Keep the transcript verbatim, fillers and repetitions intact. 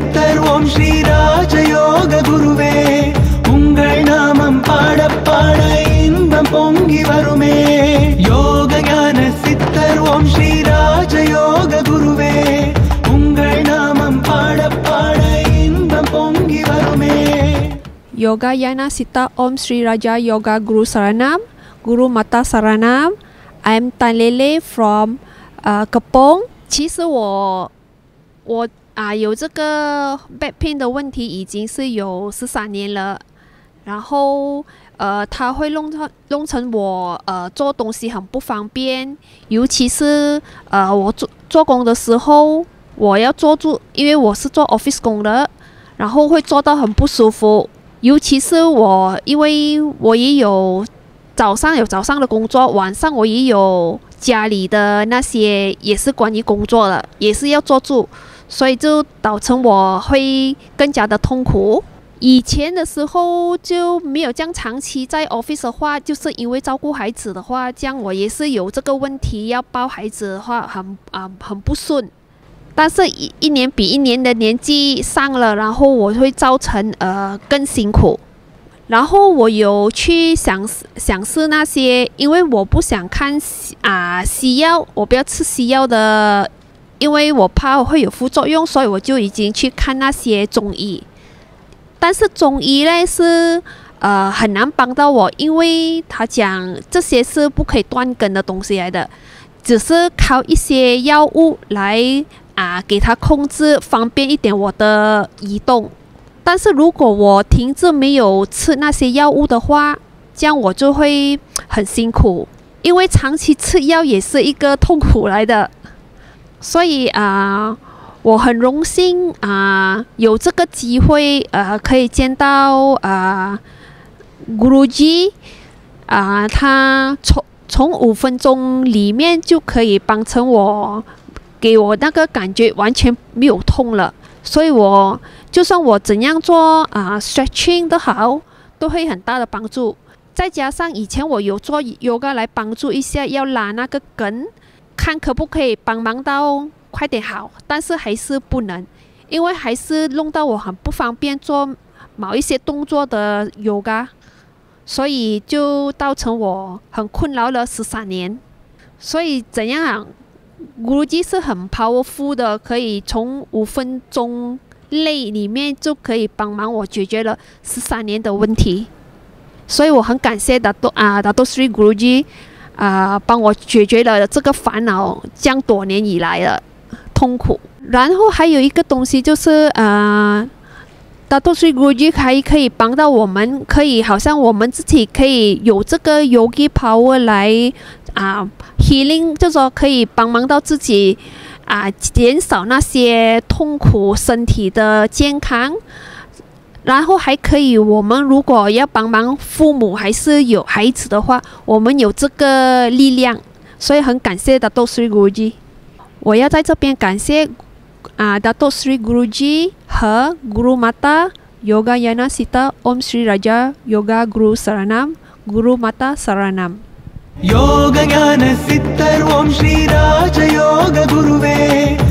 சித்தர் ஓம் ஸ்ரீ ராஜயோக குருவே உங்கள் நாமம் பாட பாட இன்பம் பொங்கி வருமே யோக ஞான சித்தர் ஓம் ஸ்ரீ ராஜயோக குருவே உங்கள் நாமம் பாட பாட இன்பம் பொங்கி வருமே Yoga Yana Sita Om Sri Raja Yoga Guru Saranam Guru Mata Saranam. I'm Tan Lele from uh, Kepong. 其实我我啊有这个 back pain 的问题已经是有十三年了，然后呃它会弄成弄成我呃做东西很不方便，尤其是呃我做做工的时候，我要坐住，因为我是做 office 工的，然后会做到很不舒服。尤其是我，因为我也有早上有早上的工作，晚上我也有家里的那些也是关于工作的，也是要坐住，所以就导成我会更加的痛苦。以前的时候就没有这样长期在 office 的话，就是因为照顾孩子的话，这样我也是有这个问题，要抱孩子的话很啊、呃、很不顺。但是一一年比一年的年纪上了，然后我会造成呃更辛苦。然后我有去想想试那些，因为我不想看啊、呃、西药，我不要吃西药的，因为我怕会有副作用，所以我就已经去看那些中医。但是中医呢是呃很难帮到我，因为他讲这些是不可以断根的东西来的，只是靠一些药物来。啊，给他控制方便一点我的移动，但是如果我停止没有吃那些药物的话，这样我就会很辛苦，因为长期吃药也是一个痛苦来的。所以啊，我很荣幸啊，有这个机会呃，可以见到啊 ，Guruji 啊，他从从五分钟里面就可以帮成我。给我那个感觉完全没有痛了，所以我就算我怎样做啊、呃、stretching 都好，都会很大的帮助。再加上以前我有做 yoga 来帮助一下，要拉那个根，看可不可以帮忙到快点好，但是还是不能，因为还是弄到我很不方便做某一些动作的 yoga， 所以就造成我很困扰了十三年。所以怎样啊？Guruji 是很 powerful 的，可以从五分钟内里面就可以帮忙我解决了十三年的问题，所以我很感谢大多啊大多 Sri Guruji 啊帮我解决了这个烦恼，这样多年以来的痛苦。然后还有一个东西就是啊，大多 Sri Guruji 还可以帮到我们，可以好像我们自己可以有这个 yogi power 来啊。healing 就说可以帮忙到自己啊，减少那些痛苦，身体的健康，然后还可以，我们如果要帮忙父母还是有孩子的话，我们有这个力量，所以很感谢大多 Sri Guruji。我要在这边感谢啊大多 Sri Guruji 和 Guru Mata Yoga Yana Sita Om Sri Raja Yoga Guru Saranam Guru Mata Saranam。 யோக ஞான சித்தர் ஓம் ஸ்ரீ ராஜயோக குருவே